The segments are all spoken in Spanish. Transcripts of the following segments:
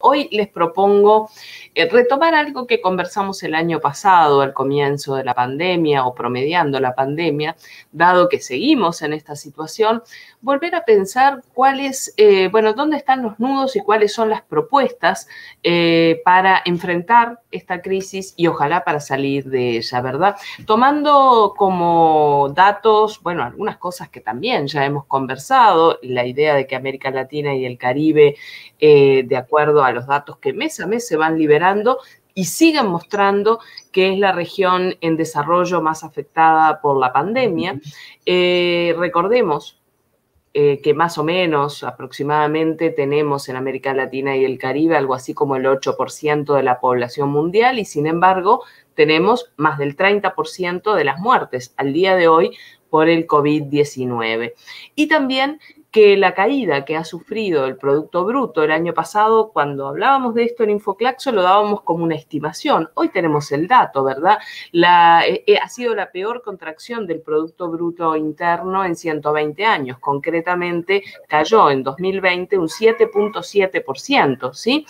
Hoy les propongo retomar algo que conversamos el año pasado, al comienzo de la pandemia o promediando la pandemia, dado que seguimos en esta situación, volver a pensar cuáles, dónde están los nudos y cuáles son las propuestas para enfrentar esta crisis y ojalá para salir de ella, ¿verdad? Tomando como datos, algunas cosas que también ya hemos conversado, la idea de que América Latina y el Caribe, de acuerdo a los datos que mes a mes se van liberando y siguen mostrando que es la región en desarrollo más afectada por la pandemia. Recordemos que más o menos aproximadamente tenemos en América Latina y el Caribe algo así como el 8% de la población mundial y sin embargo tenemos más del 30% de las muertes al día de hoy por el COVID-19. Y también que la caída que ha sufrido el Producto Bruto el año pasado, cuando hablábamos de esto en Infoclaxo, lo dábamos como una estimación. Hoy tenemos el dato, ¿verdad? Ha sido la peor contracción del Producto Bruto Interno en 120 años. Concretamente, cayó en 2020 un 7.7%, ¿sí?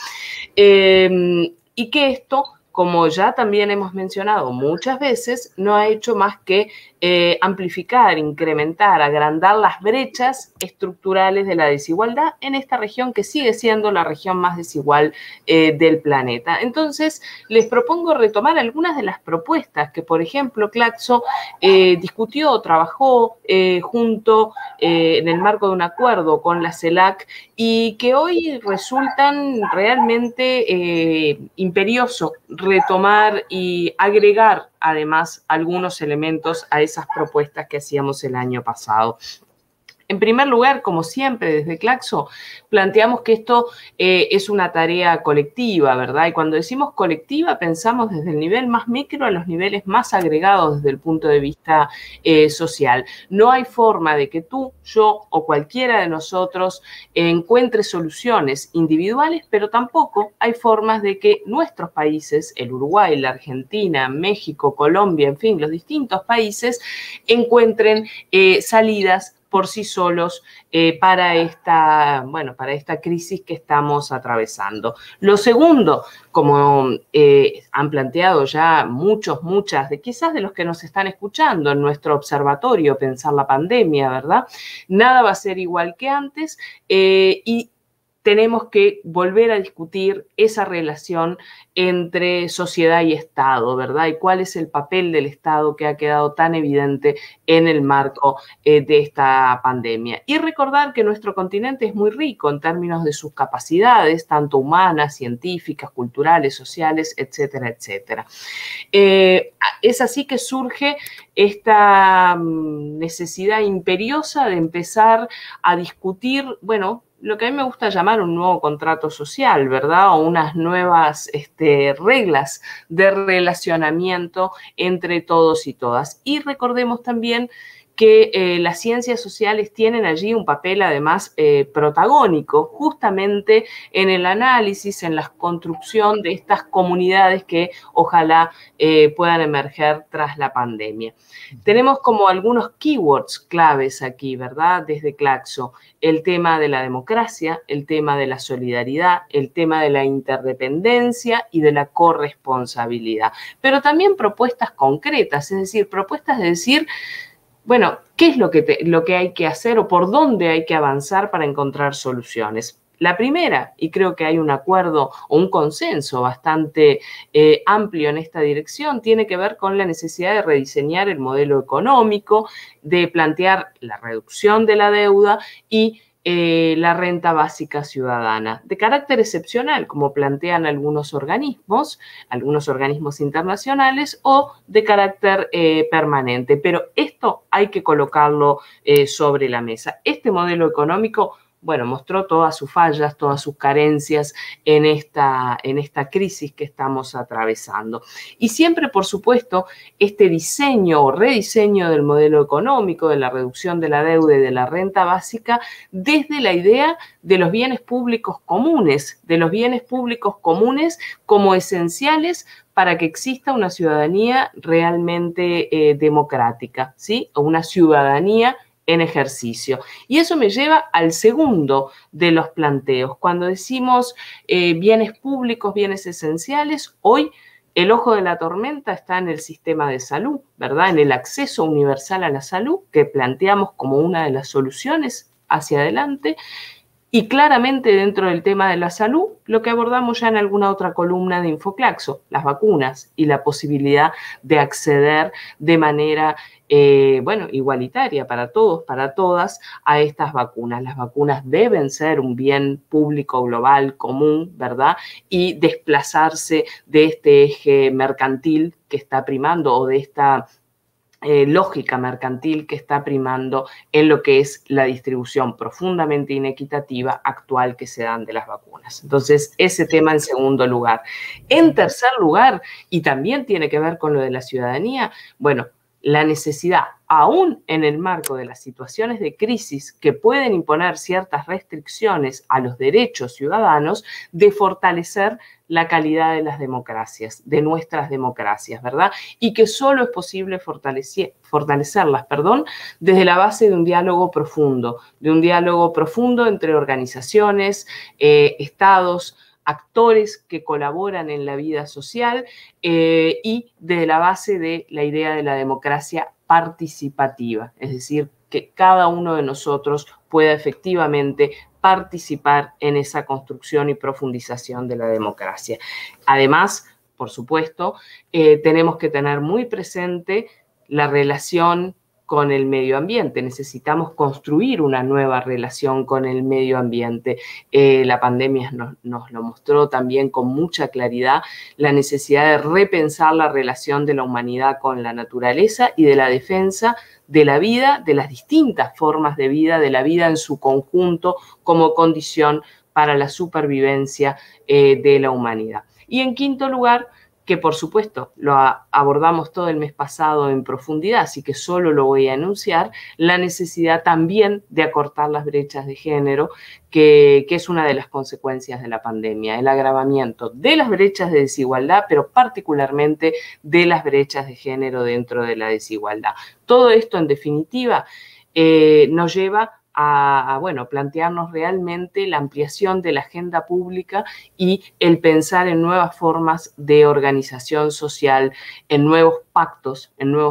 Y que esto, como ya también hemos mencionado muchas veces, no ha hecho más que amplificar, incrementar, agrandar las brechas estructurales de la desigualdad en esta región que sigue siendo la región más desigual del planeta. Entonces, les propongo retomar algunas de las propuestas que, por ejemplo, Claxo discutió, trabajó junto en el marco de un acuerdo con la CELAC y que hoy resultan realmente imperioso retomar y agregar además algunos elementos a esas propuestas que hacíamos el año pasado. En primer lugar, como siempre, desde Claxo, planteamos que esto es una tarea colectiva, ¿verdad? Y cuando decimos colectiva, pensamos desde el nivel más micro a los niveles más agregados desde el punto de vista social. No hay forma de que tú, yo o cualquiera de nosotros encuentre soluciones individuales, pero tampoco hay formas de que nuestros países, el Uruguay, la Argentina, México, Colombia, en fin, los distintos países, encuentren salidas por sí solos para esta crisis que estamos atravesando. Lo segundo, como han planteado ya muchas, quizás de los que nos están escuchando en nuestro observatorio Pensar la Pandemia, ¿verdad? Nada va a ser igual que antes y tenemos que volver a discutir esa relación entre sociedad y Estado, ¿verdad? Y cuál es el papel del Estado que ha quedado tan evidente en el marco de esta pandemia. Y recordar que nuestro continente es muy rico en términos de sus capacidades, tanto humanas, científicas, culturales, sociales, etcétera, etcétera. Es así que surge esta necesidad imperiosa de empezar a discutir, lo que a mí me gusta llamar un nuevo contrato social, ¿verdad? O unas nuevas reglas de relacionamiento entre todos y todas. Y recordemos también que las ciencias sociales tienen allí un papel además protagónico, justamente en el análisis, en la construcción de estas comunidades que ojalá puedan emerger tras la pandemia. Tenemos como algunos keywords claves aquí, ¿verdad? Desde Claxo, el tema de la democracia, el tema de la solidaridad, el tema de la interdependencia y de la corresponsabilidad. Pero también propuestas concretas, es decir, propuestas de decir, ¿qué es lo que hay que hacer o por dónde hay que avanzar para encontrar soluciones? La primera, y creo que hay un acuerdo o un consenso bastante amplio en esta dirección, tiene que ver con la necesidad de rediseñar el modelo económico, de plantear la reducción de la deuda y la renta básica ciudadana, de carácter excepcional, como plantean algunos organismos internacionales, o de carácter permanente. Pero esto hay que colocarlo sobre la mesa. Este modelo económico mostró todas sus fallas, todas sus carencias en esta crisis que estamos atravesando. Y siempre, por supuesto, este diseño o rediseño del modelo económico, de la reducción de la deuda y de la renta básica, desde la idea de los bienes públicos comunes, como esenciales para que exista una ciudadanía realmente democrática, ¿sí? O una ciudadanía en ejercicio. Y eso me lleva al segundo de los planteos. Cuando decimos bienes públicos, bienes esenciales, hoy el ojo de la tormenta está en el sistema de salud, ¿verdad? En el acceso universal a la salud que planteamos como una de las soluciones hacia adelante. Y claramente dentro del tema de la salud, lo que abordamos ya en alguna otra columna de Infoclaxo, las vacunas y la posibilidad de acceder de manera, igualitaria para todos, para todas, a estas vacunas. Las vacunas deben ser un bien público global común, ¿verdad? Y desplazarse de este eje mercantil que está primando o de esta lógica mercantil que está primando en lo que es la distribución profundamente inequitativa actual que se dan de las vacunas. Entonces, ese tema en segundo lugar. En tercer lugar, y también tiene que ver con lo de la ciudadanía, bueno, la necesidad, aún en el marco de las situaciones de crisis que pueden imponer ciertas restricciones a los derechos ciudadanos, de fortalecer la calidad de las democracias, de nuestras democracias, ¿verdad? Y que solo es posible fortalecerlas, desde la base de un diálogo profundo entre organizaciones, estados, actores que colaboran en la vida social y desde la base de la idea de la democracia participativa, es decir, que cada uno de nosotros pueda efectivamente participar en esa construcción y profundización de la democracia. Además, por supuesto, tenemos que tener muy presente la relación con el medio ambiente. Necesitamos construir una nueva relación con el medio ambiente. La pandemia nos lo mostró también con mucha claridad, la necesidad de repensar la relación de la humanidad con la naturaleza y de la defensa de la vida, de las distintas formas de la vida en su conjunto como condición para la supervivencia de la humanidad. Y en quinto lugar, que por supuesto lo abordamos todo el mes pasado en profundidad, así que solo lo voy a enunciar, la necesidad también de acortar las brechas de género, que es una de las consecuencias de la pandemia, el agravamiento de las brechas de desigualdad, pero particularmente de las brechas de género dentro de la desigualdad. Todo esto, en definitiva, nos lleva a plantearnos realmente la ampliación de la agenda pública y el pensar en nuevas formas de organización social, en nuevos pactos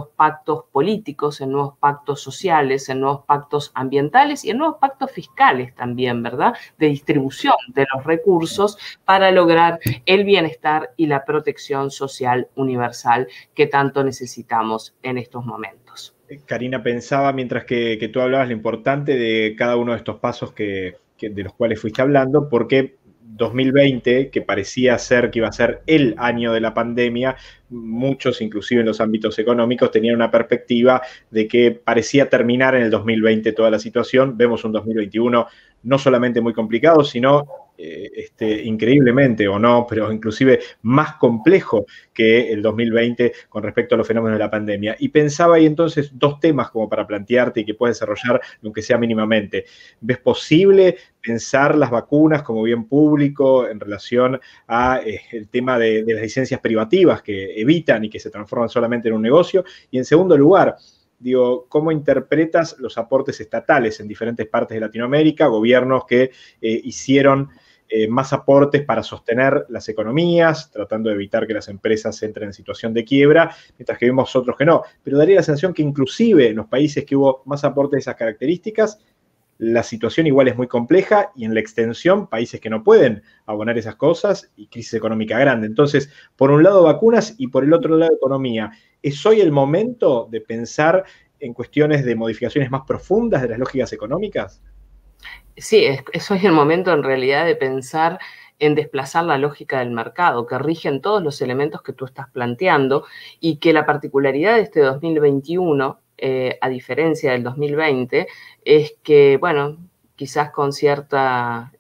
políticos, en nuevos pactos sociales, en nuevos pactos ambientales y en nuevos pactos fiscales también, ¿verdad? De distribución de los recursos para lograr el bienestar y la protección social universal que tanto necesitamos en estos momentos. Karina, pensaba mientras que tú hablabas lo importante de cada uno de estos pasos de los cuales fuiste hablando, porque 2020, que parecía ser que iba a ser el año de la pandemia, muchos, inclusive en los ámbitos económicos, tenían una perspectiva de que parecía terminar en el 2020 toda la situación. Vemos un 2021 no solamente muy complicado, sino increíblemente, o no, pero inclusive más complejo que el 2020 con respecto a los fenómenos de la pandemia. Y pensaba ahí entonces dos temas como para plantearte y que puedes desarrollar, aunque sea mínimamente. ¿Ves posible pensar las vacunas como bien público en relación a el tema de las licencias privativas que evitan y que se transforman solamente en un negocio? Y en segundo lugar, digo, ¿cómo interpretas los aportes estatales en diferentes partes de Latinoamérica, gobiernos que hicieron más aportes para sostener las economías, tratando de evitar que las empresas entren en situación de quiebra, mientras que vimos otros que no? Pero daría la sensación que inclusive en los países que hubo más aportes de esas características, la situación igual es muy compleja y en la extensión, países que no pueden abonar esas cosas y crisis económica grande. Entonces, por un lado vacunas y por el otro lado economía. ¿Es hoy el momento de pensar en cuestiones de modificaciones más profundas de las lógicas económicas? Sí, eso es el momento en realidad de pensar en desplazar la lógica del mercado, que rigen todos los elementos que tú estás planteando y que la particularidad de este 2021, a diferencia del 2020, es que, bueno, quizás con cierta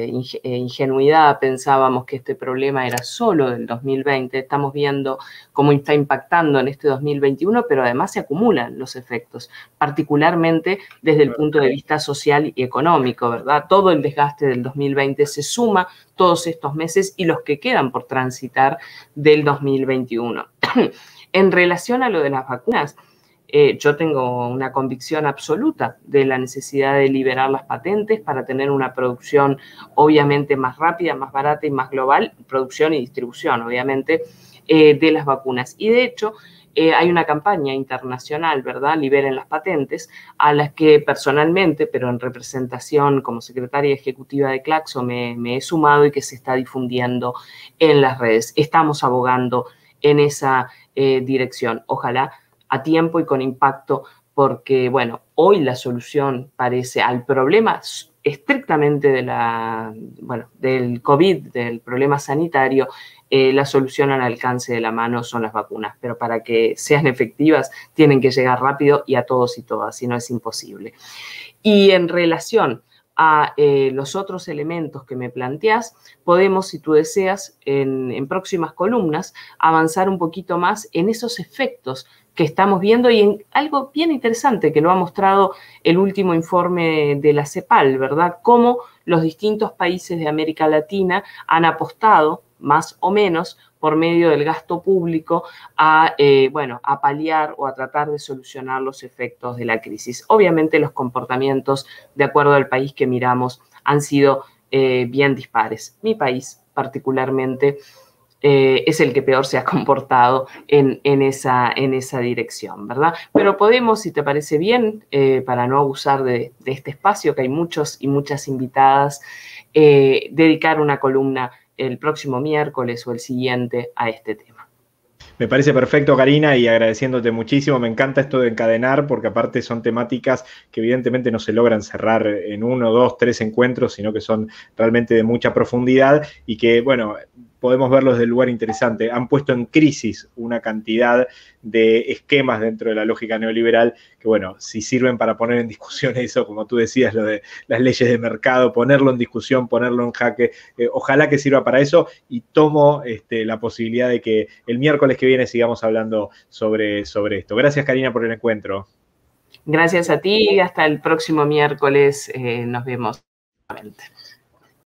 ingenuidad pensábamos que este problema era solo del 2020. Estamos viendo cómo está impactando en este 2021, pero además se acumulan los efectos, particularmente desde el punto de vista social y económico, ¿verdad? Todo el desgaste del 2020 se suma todos estos meses y los que quedan por transitar del 2021. En relación a lo de las vacunas, Yo tengo una convicción absoluta de la necesidad de liberar las patentes para tener una producción obviamente más rápida, más barata y más global, producción y distribución obviamente, de las vacunas. Y de hecho, hay una campaña internacional, ¿verdad? Liberen las patentes, a las que personalmente, pero en representación como secretaria ejecutiva de Claxo, me he sumado y que se está difundiendo en las redes. Estamos abogando en esa dirección. Ojalá a tiempo y con impacto, porque, bueno, hoy la solución parece al problema estrictamente del COVID, del problema sanitario, la solución al alcance de la mano son las vacunas, pero para que sean efectivas tienen que llegar rápido y a todos y todas, si no es imposible. Y en relación a los otros elementos que me planteás, podemos, si tú deseas, en próximas columnas, avanzar un poquito más en esos efectos que estamos viendo y en algo bien interesante que lo ha mostrado el último informe de la CEPAL, ¿verdad? Cómo los distintos países de América Latina han apostado, más o menos, por medio del gasto público a paliar o a tratar de solucionar los efectos de la crisis. Obviamente los comportamientos, de acuerdo al país que miramos, han sido bien dispares. Mi país, particularmente, es el que peor se ha comportado en esa dirección, ¿verdad? Pero podemos, si te parece bien, para no abusar de este espacio, que hay muchos y muchas invitadas, dedicar una columna el próximo miércoles o el siguiente a este tema. Me parece perfecto, Karina, y agradeciéndote muchísimo. Me encanta esto de encadenar, porque aparte son temáticas que evidentemente no se logran cerrar en 1, 2, 3 encuentros, sino que son realmente de mucha profundidad y que, bueno, podemos verlos desde el lugar interesante. Han puesto en crisis una cantidad de esquemas dentro de la lógica neoliberal que, bueno, si sirven para poner en discusión eso, como tú decías, lo de las leyes de mercado, ponerlo en discusión, ponerlo en jaque, ojalá que sirva para eso, y tomo la posibilidad de que el miércoles que viene sigamos hablando sobre esto. Gracias, Karina, por el encuentro. Gracias a ti, hasta el próximo miércoles nos vemos nuevamente.